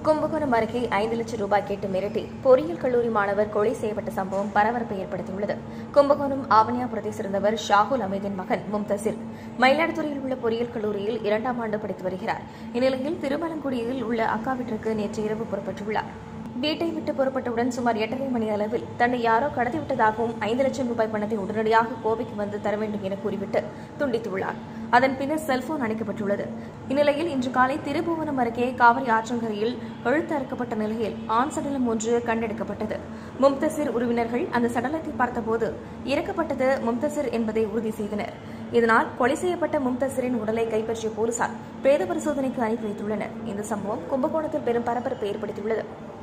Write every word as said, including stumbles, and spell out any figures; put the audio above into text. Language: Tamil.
கும்பகோணம் அருகே ஐந்து லட்சம் ரூபாய் கேட்டு மிரட்டி பொறியியல் கல்லூரி மாணவர் கொலை செய்யப்பட்ட சம்பவம் பரபரப்பை ஏற்படுத்தியுள்ளது. கும்பகோணம் ஆவணியாபுரத்தை சேர்ந்தவர் ஷாகுல் அமீதின் மகன் மும்தசிர் மயிலாடுதுறையில் உள்ள பொறியியல் கல்லூரியில் இரண்டாம் ஆண்டு படித்து வருகிறார். இந்நிலையில் திருமலங்குடியில் உள்ள அக்கா வீட்டிற்கு நேற்று இரவு புறப்பட்டுள்ளார். வீட்டை விட்டு புறப்பட்டவுடன் சுமார் எட்டரை மணி அளவில் தன்னை யாரோ கடத்திவிட்டதாகவும் ஐந்து லட்சம் ரூபாய் பணத்தை உடனடியாக கோவைக்கு வந்து தர வேண்டும் என கூறிவிட்டு துண்டித்துள்ளார். அதன் பின்னர் செல்போன் அணைக்கப்பட்டுள்ளது. இந்நிலையில் இன்று காலை திருபுவனம் அருகே காவிரி ஆற்றங்கரையில் எழுத்து அறுக்கப்பட்ட நிலையில் ஆண் சடலம் ஒன்று கண்டெடுக்கப்பட்டது. மும்தசிர் உறவினர்கள் அந்த சடலத்தை பார்த்தபோது இறக்கப்பட்டது மும்தசிர் என்பதை உறுதி செய்தனர். இதனால் கொலை செய்யப்பட்ட மும்தசிரின் உடலை கைப்பற்றிய போலீசார் பிரேத பரிசோதனைக்கு அனுப்பி வைத்துள்ளனர். இந்த சம்பவம் கும்பகோணத்தில் பெரும் பரபரப்பை ஏற்படுத்தியுள்ளது.